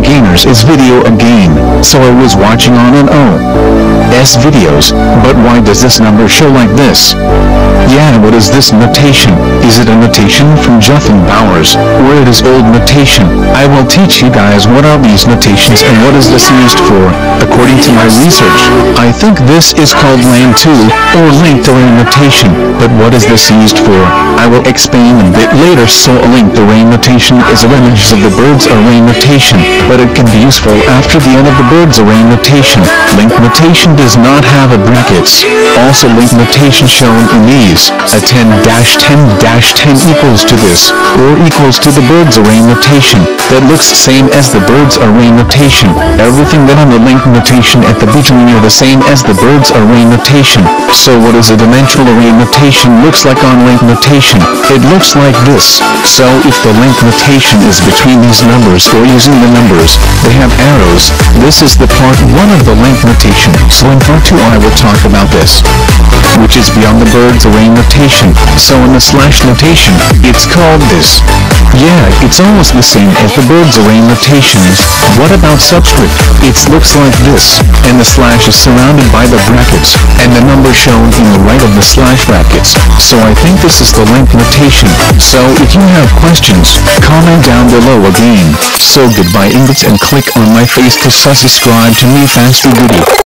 gainers is video again, so I was watching on an OS videos, but why does this number show like this? Yeah, what is this notation? Is it a notation from Justin Bowers, or it is old notation? I will teach you guys what are these notations and what is this used for. According to my research, I think this is called LAN2, or linked array notation, but what is this used for? I will explain a bit later. So a linked array notation is a remnant of the bird's array notation, but it can be useful after the end of the bird's array notation. Linked notation does not have a brackets. Also linked notation shown in these, a 10-10-10 equals to this, or equals to the bird's array notation, that looks same as the bird's array notation. Everything that on the linked notation at the beginning are the same as the bird's array notation. So what is a dimensional array notation looks like on linked notation? It looks like this. So if the linked notation is between these numbers or using the numbers, they have arrows. This is the part 1 of the linked notation. So in part 2 I will talk about this, which is beyond the bird's array notation. So in the slash notation, it's called this. Yeah, it's almost the same as the bird's array notations. What about subscript? It looks like this, and the slash is surrounded by the brackets, and the number shown in the right of the slash brackets. So I think this is the linked notation. So if you have questions, comment down below again. So goodbye ingots, and click on my face to subscribe to me faster video.